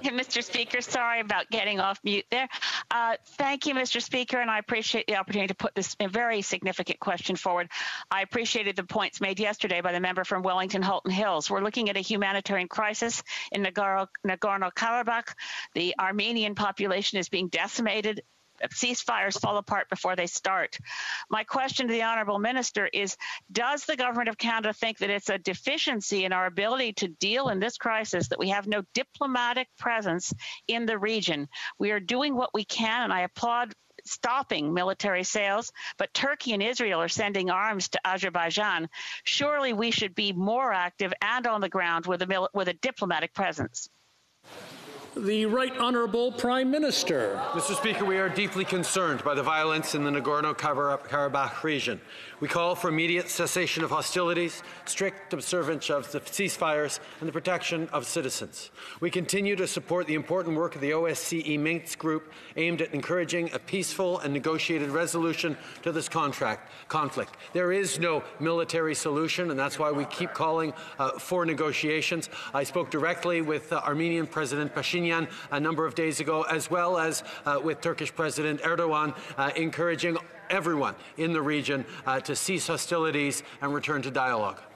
Mr. Speaker, sorry about getting off mute there. Thank you, Mr. Speaker, and I appreciate the opportunity to put this very significant question forward. I appreciated the points made yesterday by the member from Wellington-Halton Hills. We're looking at a humanitarian crisis in Nagorno-Karabakh. The Armenian population is being decimated. Ceasefires fall apart before they start. My question to the Honourable Minister is, does the Government of Canada think that it's a deficiency in our ability to deal in this crisis that we have no diplomatic presence in the region? We are doing what we can, and I applaud stopping military sales, but Turkey and Israel are sending arms to Azerbaijan. Surely we should be more active and on the ground with a diplomatic presence. The Right Honourable Prime Minister. Mr. Speaker, we are deeply concerned by the violence in the Nagorno-Karabakh region. We call for immediate cessation of hostilities, strict observance of the ceasefires, and the protection of citizens. We continue to support the important work of the OSCE Minsk Group aimed at encouraging a peaceful and negotiated resolution to this conflict. There is no military solution, and that's why we keep calling for negotiations. I spoke directly with Armenian President Pashinyan a number of days ago, as well as with Turkish President Erdogan, encouraging everyone in the region to cease hostilities and return to dialogue.